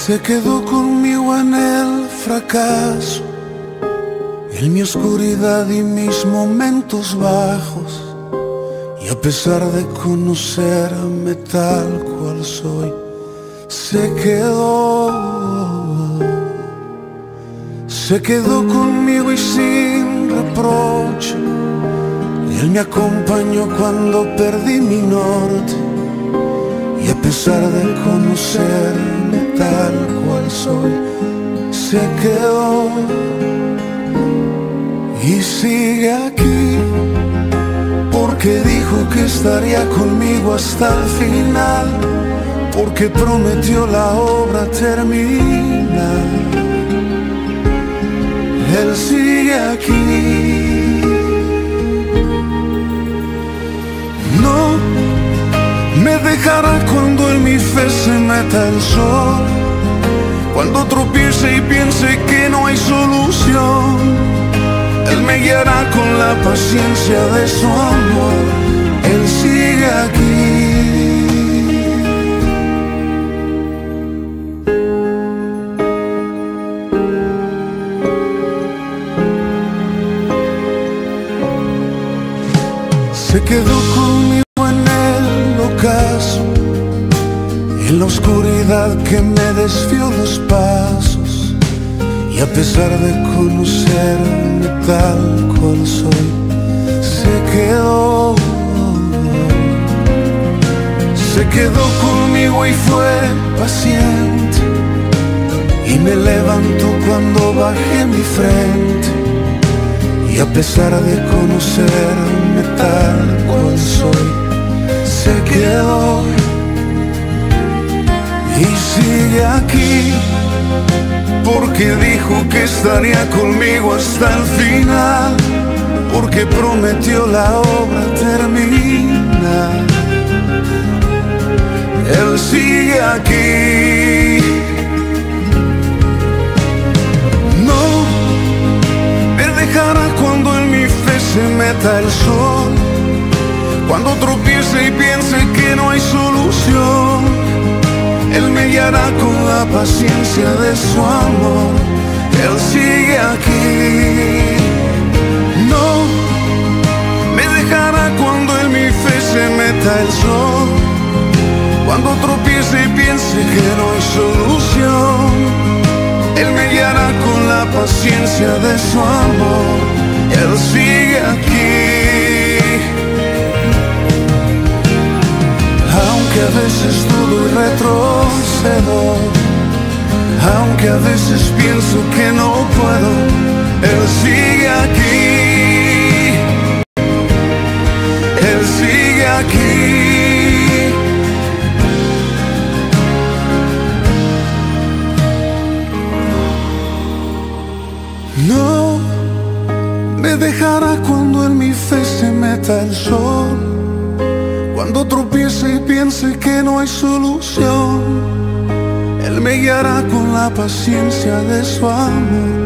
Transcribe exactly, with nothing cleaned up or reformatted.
Se quedó conmigo en el fracaso, en mi oscuridad y mis momentos bajos. Y a pesar de conocerme tal cual soy, se quedó. Se quedó conmigo y sin reproche. Él me acompañó cuando perdí mi norte. Y a pesar de conocerme tal cual soy, se quedó. Y sigue aquí, porque dijo que estaría conmigo hasta el final, porque prometió la obra terminar. Él sigue aquí. No me dejará cuando en mi fe se meta el sol, cuando tropiece y piense que no hay solución. Él me guiará con la paciencia de su amor. Él sigue aquí. Se quedó conmigo en el ocaso, en la oscuridad que me desvió los pasos. Y a pesar de conocerme tal cual soy, se quedó. Se quedó conmigo y fue paciente, y me levantó cuando bajé mi frente. Y a pesar de conocerme tal cual soy, se quedó. Y sigue aquí, porque dijo que estaría conmigo hasta el final, porque prometió la obra terminar. Él sigue aquí. No me dejará cuando en mi fe se meta el sol, cuando tropiece y piense que no hay solución. Él me guiará con la paciencia de su amor. Él sigue aquí. No me dejará cuando en mi fe se meta el sol, cuando tropiece y piense que no hay solución. Él me guiará con la paciencia de su amor. Él sigue aquí. Aunque a veces dudo y retrocedo, aunque a veces pienso que no puedo, Él sigue aquí. Él sigue aquí. No me dejará cuando en mi fe se meta el sol, cuando tropiece y piense que no hay solución. Él me guiará con la paciencia de su amor.